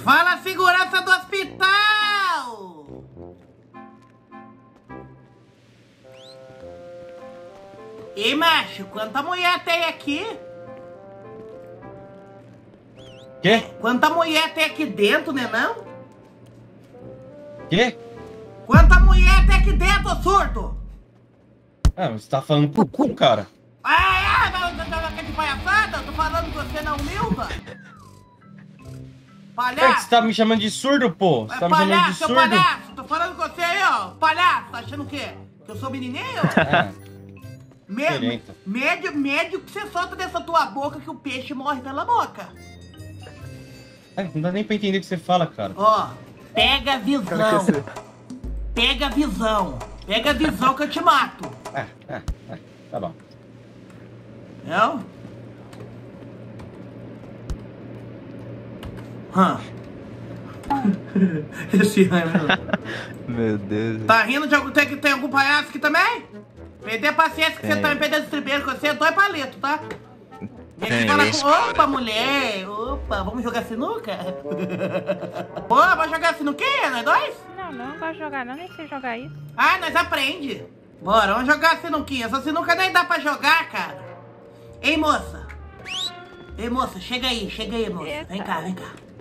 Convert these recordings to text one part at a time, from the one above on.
Fala, segurança do hospital! Ei, macho, quanta mulher tem aqui? Quê? Quanta mulher tem aqui dentro, né não? Quê? Quanta mulher tem aqui dentro, surdo? Ah, você tá falando pro cu, cara. Mas você tá aqui de palhaçada? Eu tô falando que você não humilda? É Palhaço! que você tá me chamando de surdo, pô. Você tá me chamando de surdo. Palhaço! Tô falando com você aí, ó! Palhaço! Tá achando o quê? Que eu sou menininho? Médio que você solta dessa tua boca que o peixe morre pela boca. Não dá nem pra entender o que você fala, cara. Ó, pega a visão. Pega a visão. Pega a visão que eu te mato. Tá bom. Não? Esse Meu Deus. Tá rindo de algum... Tem algum palhaço aqui também? Perder a paciência que você tá me perdendo estribeiro, que você é 2 palitos, tá? Opa, mulher! Opa, vamos jogar sinuca? Pô, vamos jogar sinuquinha, nós dois? Não gosto de jogar não, nem sei jogar isso. Ah, nós aprende. Bora, vamos jogar sinuquinha. Essa sinuca nem dá pra jogar, cara. Ei, moça. Ei, moça, chega aí, moça. Eita. Vem cá.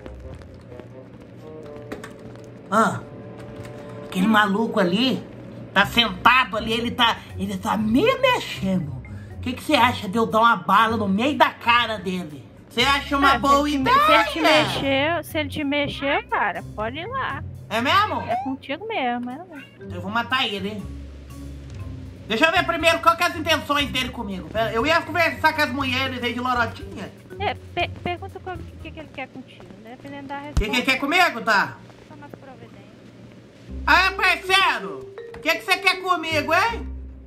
Aquele maluco ali, tá sentado ali, ele tá me mexendo. O que você acha de eu dar uma bala no meio da cara dele? Você acha uma boa ideia? Se ele te mexer, cara, pode ir lá. É mesmo? É contigo mesmo, Eu vou matar ele, hein? Deixa eu ver primeiro qual que é as intenções dele comigo. Eu ia conversar com as mulheres aí de lorotinha. Pergunta o que ele quer contigo, né? Dependendo da resposta. O que ele quer comigo, tá? Toma as providências. Aí, parceiro, o que você quer comigo, hein?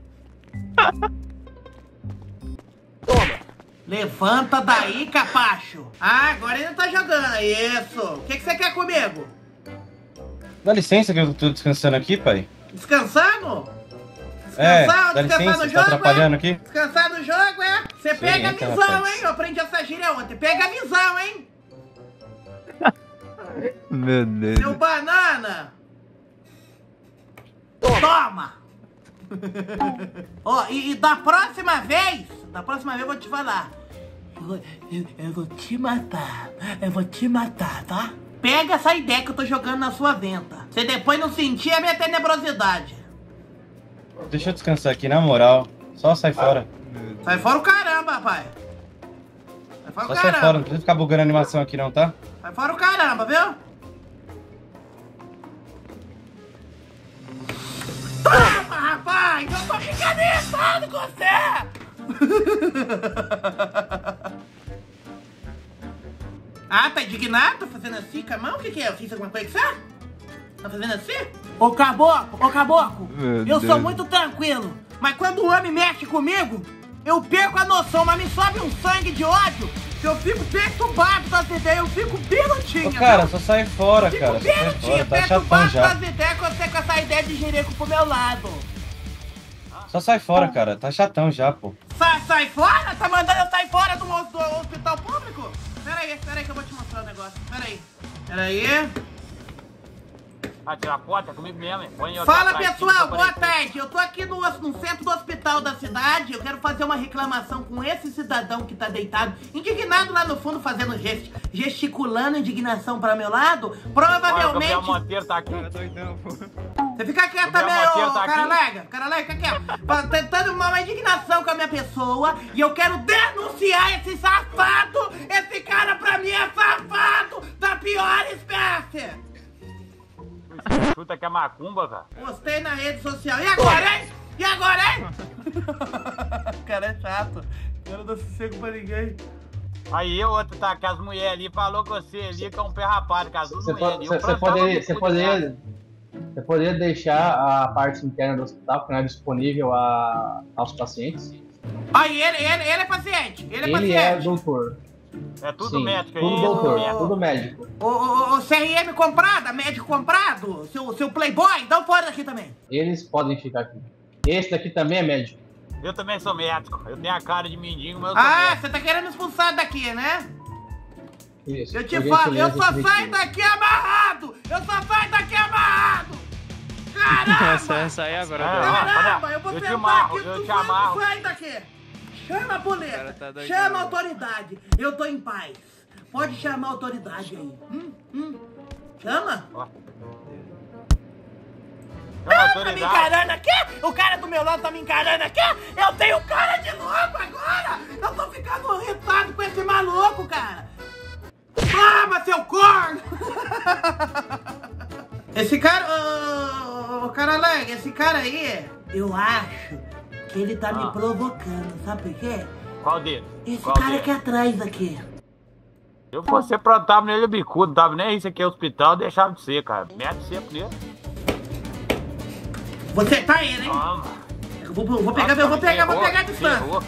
Toma! Levanta daí, capacho. Agora ele tá jogando. Isso. O que você quer comigo? Dá licença que eu tô descansando aqui, pai. Descansando? Dá licença, você tá atrapalhando aqui? Descansar no jogo, é? Você pega a então, visão, rapaz. hein? Eu aprendi essa gíria ontem. Pega a visão, hein? Meu Deus. Seu banana! Toma! Ó, e da próxima vez eu vou te falar. Eu vou te matar. Eu vou te matar, tá? Pega essa ideia que eu tô jogando na sua venta. Você depois não sentir a minha tenebrosidade. Deixa eu descansar aqui, na moral. Só sai fora. Sai fora o caramba, rapaz. Sai fora Só o sai caramba. fora, não precisa ficar bugando a animação aqui não, tá? Sai fora o caramba, viu? Toma, rapaz! Eu tô ficando irritado com você! Ah, tá indignado? Tá fazendo assim com a mão? O que é? Eu fiz alguma coisa que você? Tá fazendo assim? Ô caboclo, eu sou muito tranquilo. Mas quando o homem mexe comigo, eu perco a noção, mas me sobe um sangue de ódio que eu fico perturbado das ideias, eu fico birutinha. Ô, cara, só sai fora, cara. Só sai fora, tá chatão já. Das ideias com você com essa ideia de jerico pro meu lado. Só sai fora, cara. Tá chatão já, pô. Sai fora? Tá mandando eu sair fora do hospital público? Pera aí que eu vou te mostrar o negócio. Pera aí. Vai tirar foto? É comigo mesmo, hein? Fala, pessoal, boa tarde. Eu tô aqui no centro do hospital da cidade. Eu quero fazer uma reclamação com esse cidadão que tá deitado, indignado lá no fundo, fazendo gesticulando indignação pra meu lado. Provavelmente... O Gabriel Monteiro tá aqui. Você fica quieto também, ô cara larga, fica quieto. Tentando uma indignação com a minha pessoa e eu quero denunciar esse safado. Esse cara pra mim é safado da pior espécie. Chuta que é macumba, cara. Postei na rede social. E agora, hein? O cara é chato. Eu não dou sossego pra ninguém. Aí o outro tá com as mulheres ali, falou com você ali que é um pé rapado, com as duas mulheres. Você poderia deixar a parte interna do hospital, que não é disponível aos pacientes? Aí, ele é paciente. Ele é doutor. É tudo Sim, médico aí. tudo doutor, tudo médico. O CRM comprada, médico comprado, seu playboy, dá um fora daqui também. Eles podem ficar aqui. Esse daqui também é médico. Eu também sou médico. Eu tenho a cara de mendigo, mas eu sou médico. Você tá querendo expulsar daqui, né? Isso. Eu te falo, eu só saio daqui amarrado! Eu só saio daqui amarrado! Caramba! Essa aí agora. Caramba, eu vou Eu te tentar amarro, aqui, eu tu te amarro. sai daqui! Chama a polícia! cara tá doidão. Chama a autoridade! Eu tô em paz! Pode chamar a autoridade aí! Chama! Tá me encarando aqui? O cara do meu lado tá me encarando aqui? Eu tenho cara de louco agora! Eu tô ficando irritado com esse maluco, cara! Toma, seu corno! Esse cara... Ô, cara alegre, esse cara aí... Eu acho que ele tá me provocando, sabe por quê? Qual deles? Esse Qual cara deles? aqui atrás aqui. Se eu fosse tava nele bicudo, não tava nem isso aqui é hospital, deixava de ser, cara. Mete sempre nele. Você tá ele, hein? Toma. Eu vou pegar a distância. Ferrou.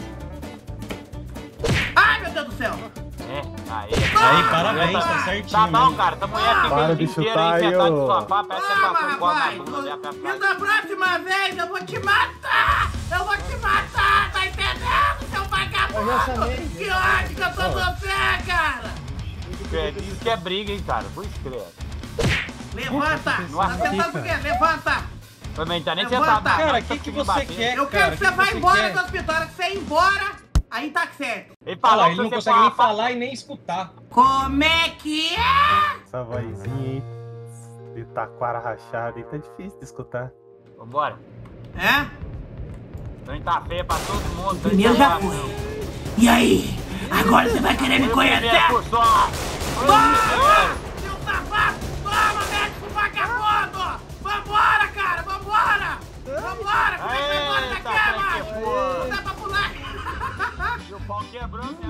Ai, meu Deus do céu! Aí, parabéns, tá certinho. Tá bom, mesmo. cara. Essa mulher fica Para o de dia inteiro chutar aí aí, sentada no ô. sofá, parece que Toma, tá com bola na rapaz! bunda dela, E cara. da próxima vez eu vou te matar! Eu vou te matar, tá entendendo, seu vagabundo? Que ódio que eu tô com você, cara! Isso que é briga, hein, cara. Por isso credo. Levanta! Tá sentado por quê? Levanta! Também tá nem Levanta. sentado. não, Cara, tá o que conseguindo você bater. quer, Eu cara? quero que você vá embora do hospital. Na hora que você ir embora, aí tá certo. Ele Olha falou lá, que ele não você consegue nem fala- falar e nem escutar. Como é que é? Essa vozinha aí de taquara rachada aí tá difícil de escutar. Vambora. É? Então tá feia pra todo mundo. então Primeiro tá já lá. foi. E aí? Agora você vai querer me conhecer? Primeiro por só. Toma! Seu safado! Toma, médico vagabundo! Vambora, cara! Vambora! Vambora! Como é que vai embora Eita, daqui, que macho? foi? Não dá pra pular! E o pau quebrou, né?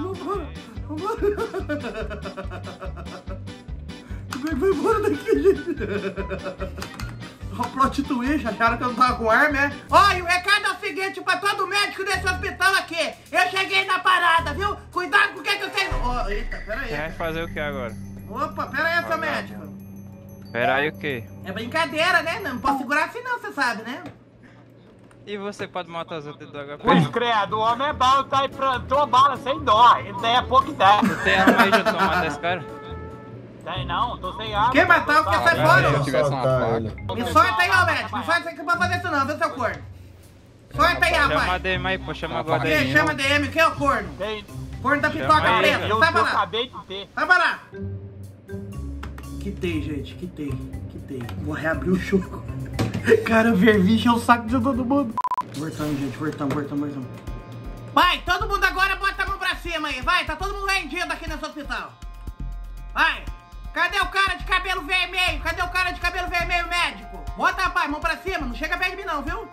Como é que vai embora daqui, gente? O plot twist, acharam que eu não tava com arma, é? Ó, e o recado é o seguinte pra todo médico desse hospital aqui. Eu cheguei na parada, viu? Cuidado com o que eu tenho... Ó, eita, pera Você vai aí. fazer o que agora? Opa, pera aí, seu médico. Pera aí o quê? É brincadeira, né? Não posso segurar assim não, você sabe, né? E você pode matar os outros do HP? Pois credo, o homem é bom, tá aí plantou bala sem dó. Ele daí é pouco ideia. Tem arma aí, já matar esse cara? Tem não, tô sem arma. Quem matar o que sai fora? Se eu tivesse uma faca. Me solta aí, ó, médico. Me solta isso aqui pra fazer isso não, viu, seu corno? Solta aí, Chama a rapaz. DM aí, pô, chama agora O a que? DM. Chama DM, quem é o corno? Tem. Corno da pipoca Chama ele, preta. Eu Sai pra lá. acabei de ter. Vai pra lá! Quitei, gente, quitei. Vou reabrir o jogo. Cara, verviche é o saco de todo mundo. Voltamos, gente, voltamos. Vai, todo mundo agora bota a mão pra cima aí, vai, tá todo mundo rendido aqui nesse hospital. Vai, cadê o cara de cabelo vermelho? Médico? Bota, rapaz, mão pra cima, não chega perto de mim não, viu?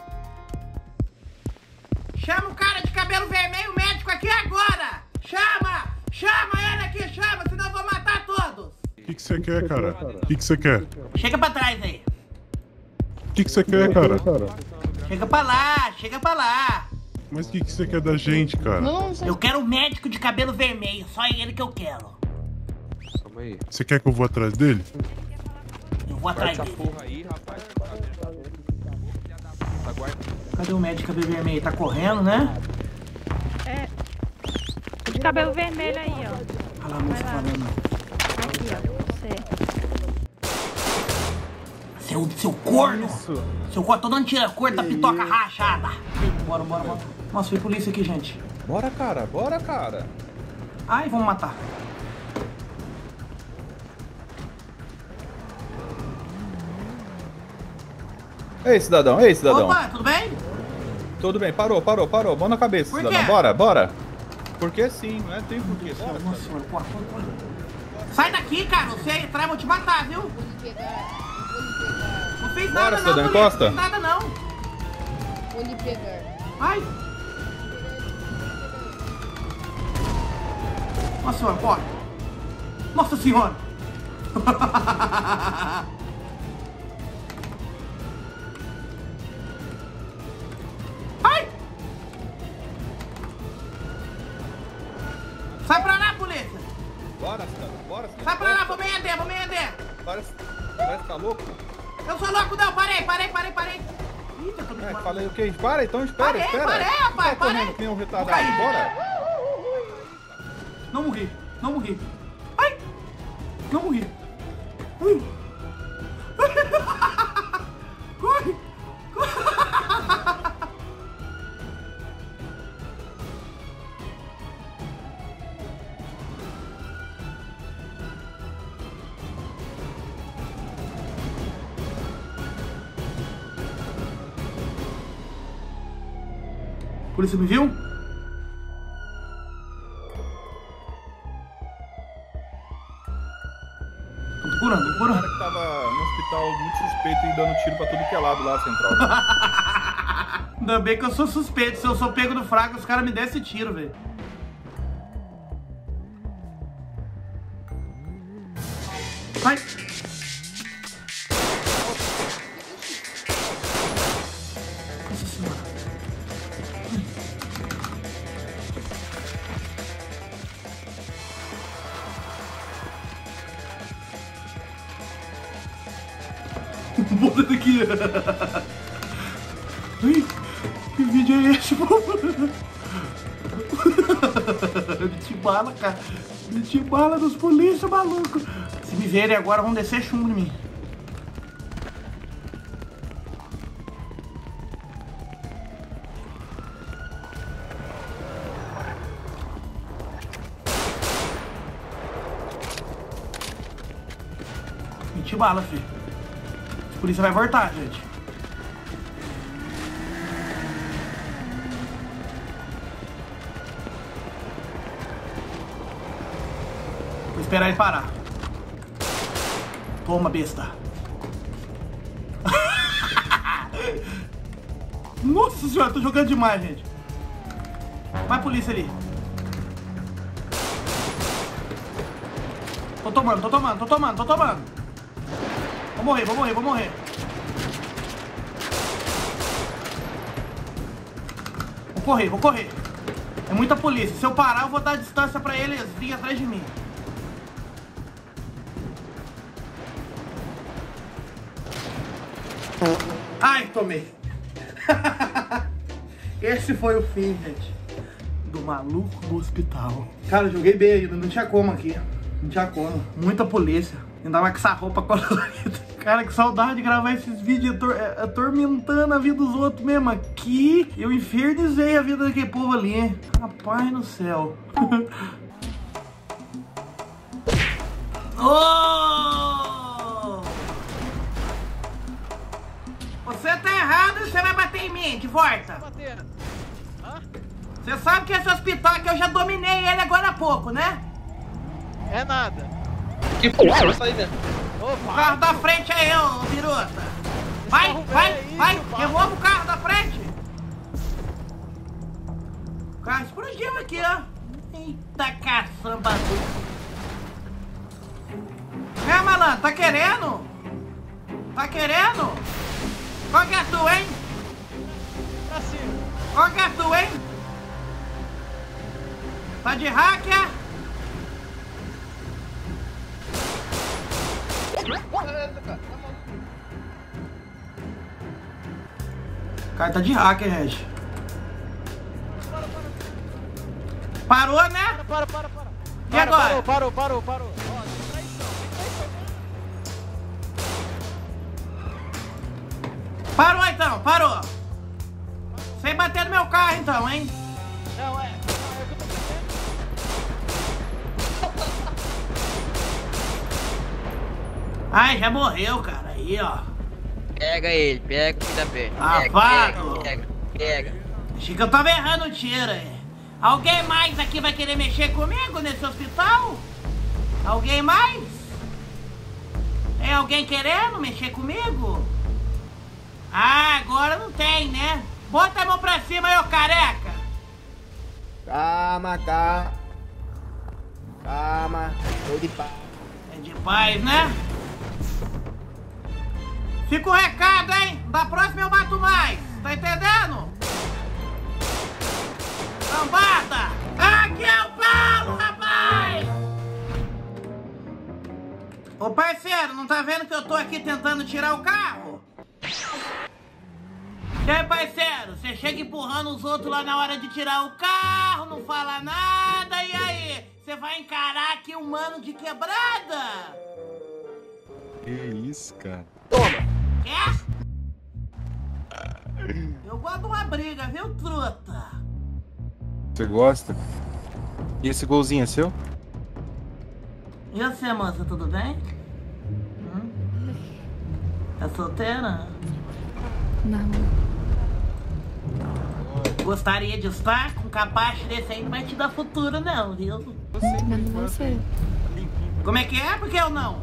Chama o cara de cabelo vermelho médico aqui agora! Chama ele aqui, senão eu vou matar todos! O que você quer, cara? O que você quer? Chega pra trás aí. O que você quer, cara? Chega pra lá. Mas o que você quer da gente, cara? Eu quero um médico de cabelo vermelho, só ele que eu quero. Você quer que eu vou atrás dele? Eu vou atrás dele. aí, rapaz. Cadê o médico de cabelo vermelho? Tá correndo, né? É. De cabelo vermelho aí, ó. Olha lá a moça falando. Aqui, ó. Você. Seu corno! Seu corno, tô dando tira-cor da pitoca rachada. Bora. Nossa, foi polícia aqui, gente. Bora, cara. Ai, vamos matar. Ei, cidadão. Opa, tudo bem? Tudo bem, parou. Mão na cabeça, Por cidadão. quê? Bora. Porque sim, não é? Tem porquê. Bora, Nossa cidadão. senhora, corre. Sai daqui, cara. Você aí atrás, vou te matar, viu? Não fiz nada Bora, não, cidadão, polícia. encosta. Não fiz nada não. Vou lhe pegar. Ai. Nossa senhora, corre. Nossa senhora. Ai. Sai pra lá, polícia. Bora, cidadão. Sai pra lá, vou me render. Parece que tá louco. Eu sou louco não, parei. Eita, tô me matando. Falei o quê? Para, então espera. Parei, rapaz, Tá correndo parei. que nem um Vou retardado. cair. Bora. Não morri. Ai. Não morri. Corre. Polícia me viu? Tô curando. O cara que tava no hospital muito suspeito e dando tiro pra tudo que é lado lá central. Ainda bem que eu sou suspeito. Se eu sou pego no fraco, os caras me descem tiro, velho. Vai! Nossa senhora. Bota daqui. Ai, que vídeo é esse, pô? Meti bala, cara. Meti bala dos polícia, maluco. Se me verem agora, vão descer chumbo em mim. Meti bala, filho. A polícia vai voltar, gente. Vou esperar ele parar. Toma, besta. Nossa senhora, tô jogando demais, gente. Vai, polícia ali. Tô tomando. Vou morrer. Vou correr. É muita polícia. Se eu parar, eu vou dar distância pra eles virem atrás de mim. Ai, tomei. Esse foi o fim, gente, do maluco do hospital. Cara, eu joguei bem ainda, não tinha como aqui. Não tinha como. Muita polícia. Ainda mais com essa roupa colorida. Cara, que saudade de gravar esses vídeos atormentando a vida dos outros mesmo. Aqui eu infernizei a vida daquele povo ali. Rapaz do céu. Oh! Você tá errado e você vai bater em mim, de volta. Você sabe que esse hospital aqui eu já dominei ele agora há pouco, né? É nada. Que porra, sai dentro. O carro da frente é eu, birota. Vai, revolve o carro da frente. O carro explodiu aqui, ó. Eita caçamba. É, malandro, tá querendo? Qual que é a tua, hein? Pra cima. Qual que é a tua, hein? Tá de hacker? O cara tá de hacker, Reg. Parou, né? Para. E agora? Parou. Ó, traição. Parou então, parou. Sem bater no meu carro então, hein? Não, é o que eu tô fazendo. Ai, já morreu, cara. Aí, ó. Pega ele, pega o filho da pé. Pega. Achei que eu tava errando o tiro aí. Alguém mais aqui vai querer mexer comigo nesse hospital? Alguém mais? Tem alguém querendo mexer comigo? Ah, agora não tem, né? Bota a mão pra cima aí, ô careca. Calma. Tô de paz. É de paz, né? Fica o recado, hein? Da próxima eu mato mais. Tá entendendo? Lambada! Aqui é o Paulo, rapaz! Ô parceiro, não tá vendo que eu tô aqui tentando tirar o carro? E aí, parceiro? Você chega empurrando os outros lá na hora de tirar o carro, não fala nada, e aí? Você vai encarar aqui um mano de quebrada? Que isso, cara? Quer? Eu gosto de uma briga, viu, truta? Você gosta? E esse golzinho é seu? E você, moça, tudo bem? É solteira? Não. Gostaria de estar com um capacho desse aí, não vai te dar futuro não, viu? Não sei. Como é que é? Por que eu não?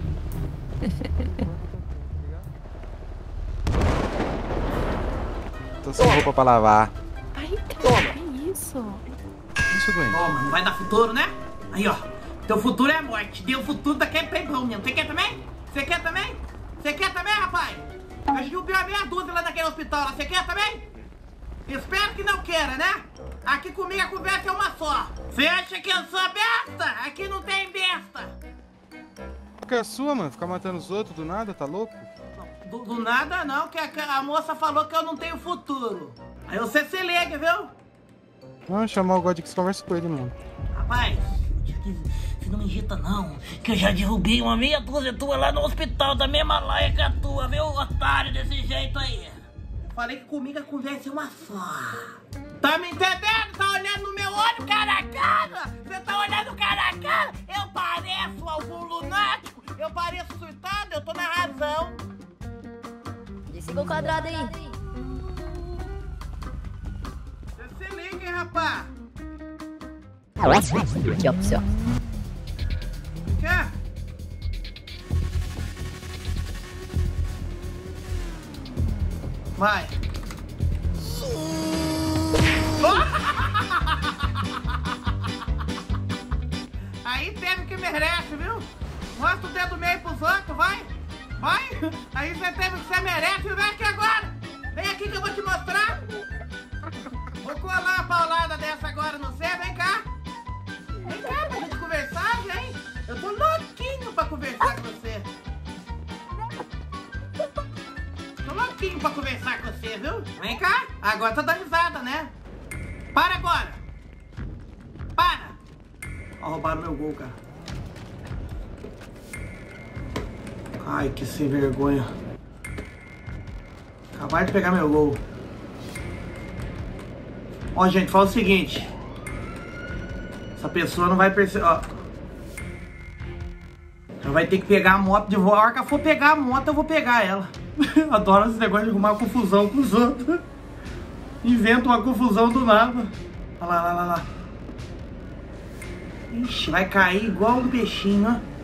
Tô sem roupa pra lavar. Ai, cara, que isso? Isso, Gwen. Toma, não vai dar futuro, né? Aí, ó. Teu futuro é a morte. Deu futuro daquele pegão mesmo. Você quer também? Você quer também? Você quer também, rapaz? A gente viu a meia dúzia lá naquele hospital lá. Você quer também? Espero que não queira, né? Aqui comigo a conversa é uma só. Você acha que eu sou besta? Aqui não tem besta. Qual que é a sua, mano? Ficar matando os outros do nada, tá louco? Do nada não, que a moça falou que eu não tenho futuro. Aí você se liga, viu? Não, chamar o God que você conversa com ele, mano. Rapaz, você não me irrita não, que eu já derrubei uma meia dúzia tua lá no hospital da mesma laia que a tua, viu, otário desse jeito aí. Falei que comigo a conversa é uma só. Tá me entendendo? Tá olhando no meu olho, cara a cara? Você tá olhando cara a cara? Eu pareço algum lunático? Eu pareço surtado? Eu tô na razão. Siga o quadrado aí. Você se liga, hein, rapaz? Aqui, ó, pro céu. Quer? Vai. Aí teve que merece, viu? Mostra o dedo meio pros outros, vai. Vai. Aí você teve o que você merece. Vem aqui agora. Vem aqui que eu vou te mostrar. Vou colar uma paulada dessa agora no você. Vem cá. Vem cá pra gente conversar, vem. Eu tô louquinho pra conversar com você. Tô louquinho pra conversar com você, viu? Vem cá. Agora tá dando risada, né? Para agora. Para. Ó, roubaram meu gol, cara. Ai, que sem vergonha. Acabaram de pegar meu gol. Ó, gente, fala o seguinte. Essa pessoa não vai perceber, ó. Ela vai ter que pegar a moto de volta. A hora que eu for pegar a moto, eu vou pegar ela. Adoro esse negócio de arrumar confusão com os outros. Inventa uma confusão do nada. Olha lá, lá, lá, lá. Ixi, vai cair igual um peixinho, ó.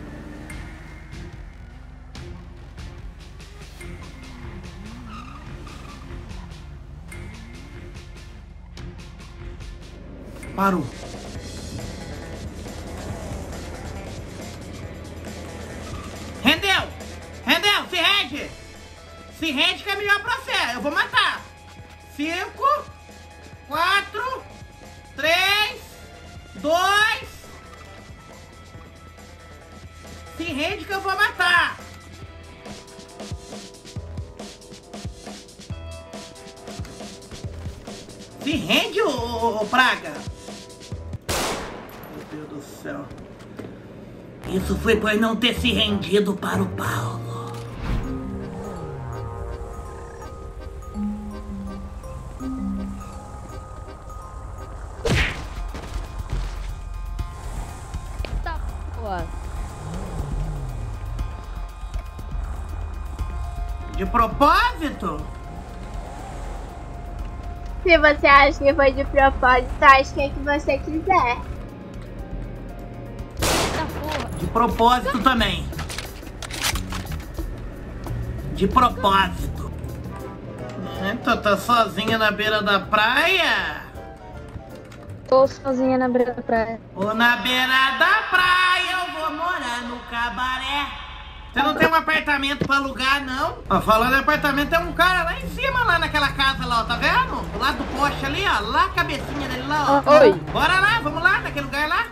Parou. Rendeu! Rendeu! Se rende! Se rende que é melhor pra você. Eu vou matar. 5, 4, 3, 2. Se rende que eu vou matar. Se rende, ô praga. Meu Deus do céu. Isso foi por não ter se rendido para o Paulo. Eita porra. De propósito? Se você acha que foi de propósito, acho que é que você quiser. De propósito também. De propósito. Tu tá sozinha na beira da praia? Tô sozinha na beira da praia. Ou na beira da praia eu vou morar no cabaré. Você não tem um apartamento pra alugar, não? Ó, falando em apartamento, tem um cara lá em cima, lá naquela casa lá, ó, tá vendo? Do lado do poste ali, ó, lá a cabecinha dele lá, ó. Oi. Bora lá, vamos lá, naquele lugar lá.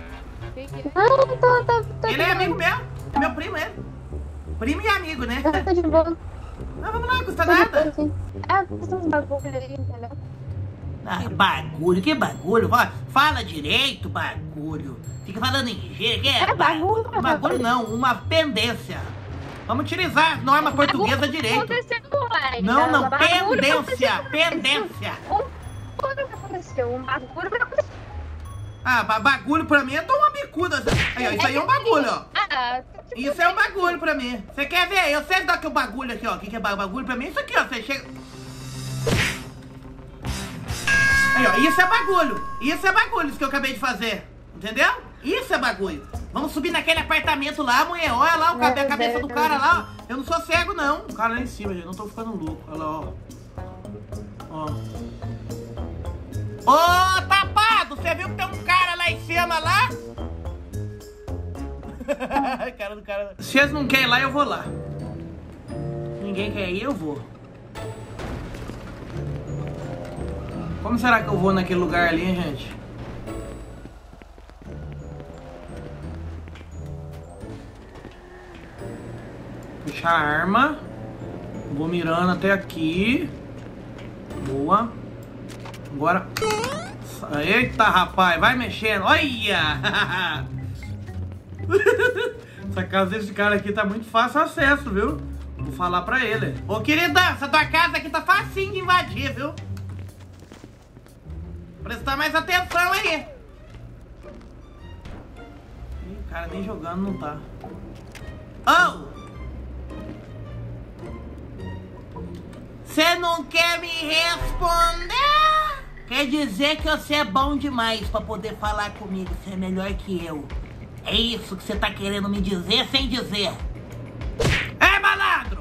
Não, Ele é amigo meu, é meu primo, ele. Primo e amigo, né? Tá de boa. Não, vamos lá, custa nada. É, custa uns bagulho aí, entendeu? Ah, bagulho, que bagulho? Fala direito, bagulho. Fica falando em gíria, que é bagulho? Bagulho não, uma pendência. Vamos utilizar norma portuguesa direito. Não, pendência, pendência. Um bagulho vai acontecer. Ah, bagulho pra mim é tomar bicuda. Aí, ó, isso aí é um bagulho, ó. Isso é um bagulho pra mim. Você quer ver? Eu sei daqui o bagulho aqui, ó. O que é bagulho pra mim? Isso aqui, ó. Você chega... Aí, ó. Isso é bagulho. Isso é bagulho, isso que eu acabei de fazer. Entendeu? Isso é bagulho. Vamos subir naquele apartamento lá, mulher. Olha lá a cabeça do cara lá, ó. Eu não sou cego, não. O cara lá em cima, gente. Não tô ficando louco. Olha lá, ó. Ó. Ô, tapado! Você viu que tem um cara lá em cima, lá? Cara do cara... Se eles não querem ir lá, eu vou lá. Ninguém quer ir, eu vou. Como será que eu vou naquele lugar ali, hein, gente? Puxar a arma. Vou mirando até aqui. Boa. Agora... Eita, rapaz, vai mexendo. Olha! Essa casa desse cara aqui tá muito fácil acesso, viu? Vou falar pra ele. Ô, querida, essa tua casa aqui tá facinho de invadir, viu? Prestar mais atenção aí. Ih, cara, nem jogando não tá. Oh! Você não quer me responder? Quer dizer que você é bom demais pra poder falar comigo. Você é melhor que eu. É isso que você tá querendo me dizer sem dizer. É, malandro!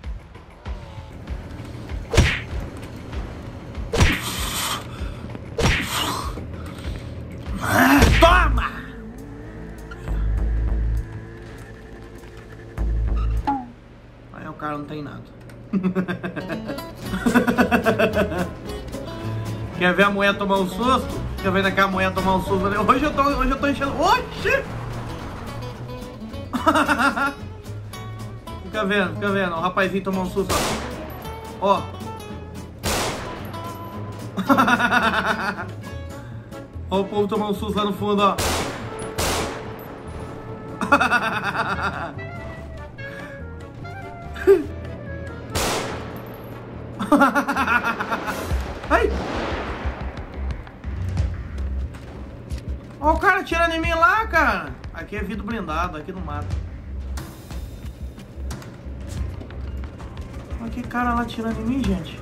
Toma! Aí o cara não tem nada. Quer ver a mulher tomar um susto? Quer ver daquela mulher tomar um susto? Hoje eu tô enchendo... Oxi! Fica vendo. O rapazinho tomar um susto, ó. Ó o povo tomar um susto lá no fundo, ó. Ai! Ó o cara atirando em mim lá, cara. Aqui é vidro blindado, aqui não mata. Olha que cara lá atirando em mim, gente.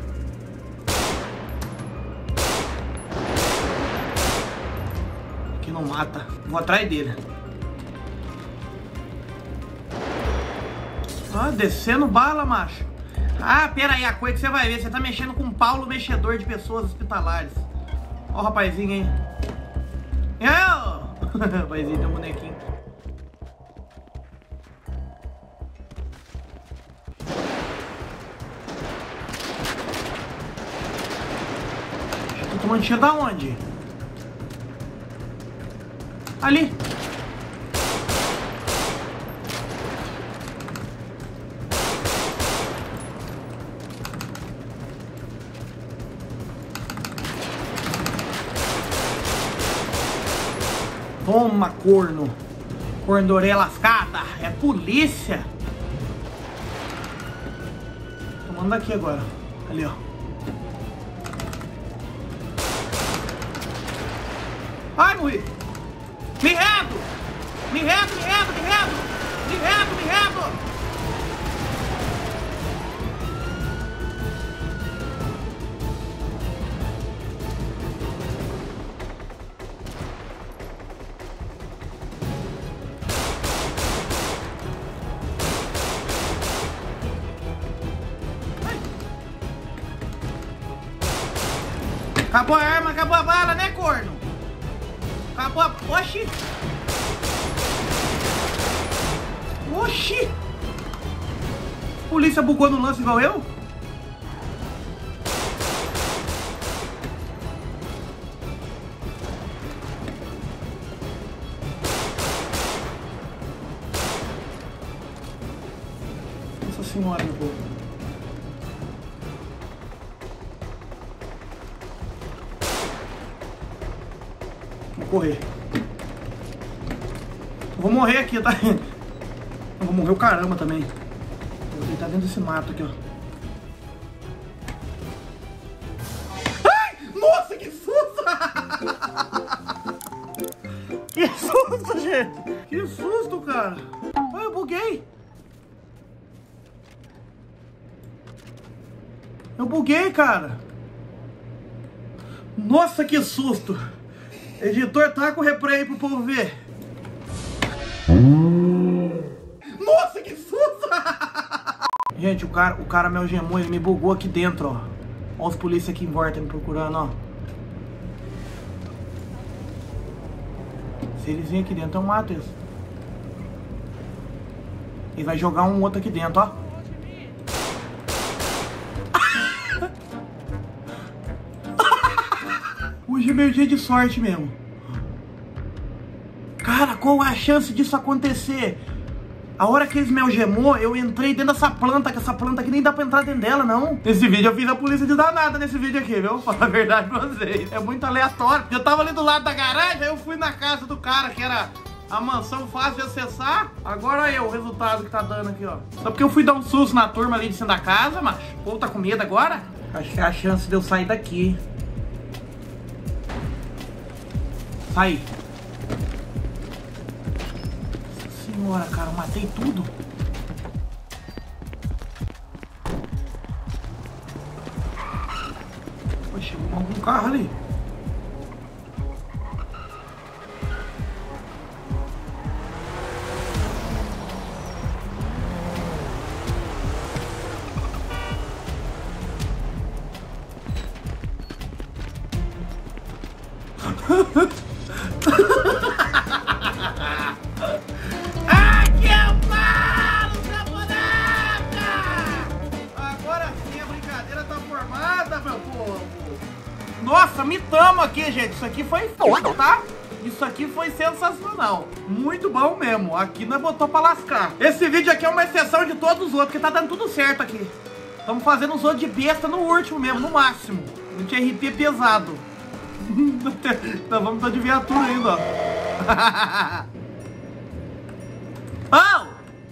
Aqui não mata. Vou atrás dele. Ah, descendo bala, macho. Ah, pera aí, a coisa que você vai ver. Você tá mexendo com um Paulo mexedor de pessoas hospitalares. Ó o rapazinho aí. Rapazinho, tem um bonequinho. Tô tomando tiro da onde? Ali. Toma, corno. Corno de orelha lascada. É polícia. Tomando daqui agora. Ali, ó. Ai, morri. Me rendo. Me rendo. Acabou a arma, acabou a bala, né, corno? Acabou a... Oxi! Oxi! Polícia bugou no lance igual eu? Nossa senhora, meu povo. correr. Eu vou morrer aqui, tá? Eu vou morrer o caramba também. Vou tentar dentro desse mato aqui, ó. Ai! Nossa, que susto! Que susto, gente! Que susto, cara! Ai, eu buguei! Eu buguei, cara! Nossa, que susto! Editor, tá com o replay aí pro povo ver. Nossa, que susto! Gente, o cara me algemou, ele me bugou aqui dentro, ó. Ó os polícias aqui em volta me procurando, ó. Se eles virem aqui dentro, eu mato eles. Ele vai jogar um outro aqui dentro, ó. Hoje é meu dia de sorte mesmo. Cara, qual é a chance disso acontecer? A hora que eles me algemou, eu entrei dentro dessa planta, que essa planta aqui nem dá pra entrar dentro dela, não. Nesse vídeo eu fiz a polícia de danada nesse vídeo aqui, viu? Vou falar a verdade pra vocês. É muito aleatório. Eu tava ali do lado da garagem, aí eu fui na casa do cara, que era a mansão fácil de acessar. Agora aí, o resultado que tá dando aqui, ó. Só porque eu fui dar um susto na turma ali de cima da casa, macho. O povo tá com medo agora. Acho que é a chance de eu sair daqui. Sai. Senhora, cara, eu matei tudo. Poxa, algum carro ali. Nossa, mitamos aqui, gente. Isso aqui foi foda, tá? Isso aqui foi sensacional. Muito bom mesmo. Aqui nós botou pra lascar. Esse vídeo aqui é uma exceção de todos os outros, porque tá dando tudo certo aqui. Estamos fazendo os outros de besta no último mesmo, no máximo. A gente RP pesado. Nós vamos estar de viatura ainda, ó. Oh!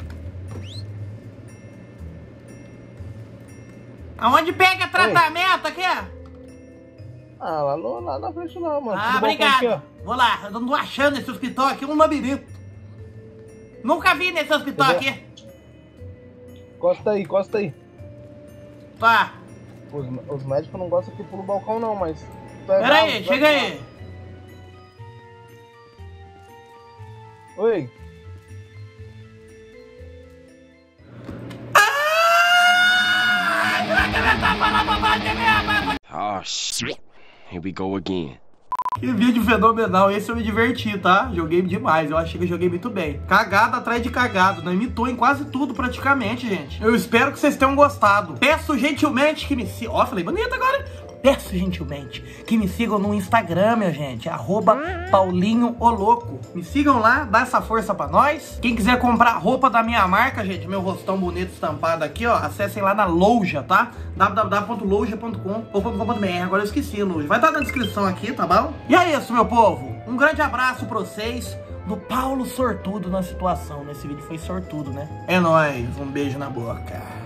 Aonde pega tratamento aqui? Ah, lá na frente não, mano. Ah, obrigado. Vou lá, eu não tô achando esse hospital aqui um labirinto. Nunca vi nesse hospital aqui. Encosta aí. Tá. Os médicos não gostam que pula o balcão não, mas... Pera aí, chega aí. Oi. Oh, shit. Here we go again. Que vídeo fenomenal, esse eu me diverti, tá? Joguei demais, eu achei que eu joguei muito bem. Cagada atrás de cagada, não imitou em quase tudo praticamente, gente. Eu espero que vocês tenham gostado. Peço gentilmente que me sigam... Ó, falei bonito agora. Peço gentilmente que me sigam no Instagram, minha gente, @PaulinhoOLoco. Me sigam lá, dá essa força pra nós. Quem quiser comprar roupa da minha marca, gente, meu rostão bonito estampado aqui, ó, acessem lá na loja, tá? www.loja.com.br. Agora eu esqueci, loja. Vai estar na descrição aqui, tá bom? E é isso, meu povo. Um grande abraço pra vocês. Do Paulo sortudo na situação. Nesse vídeo foi sortudo, né? É nóis. Um beijo na boca.